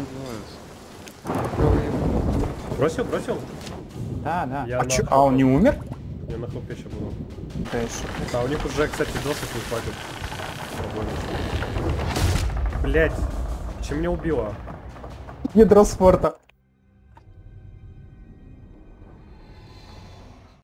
называется? Бросил? Да. Я на А он не умер? Я на хлопе еще буду. Да еще. А у них уже, кстати, досок не хватит. Блять, чем меня убило? Ядро спорта.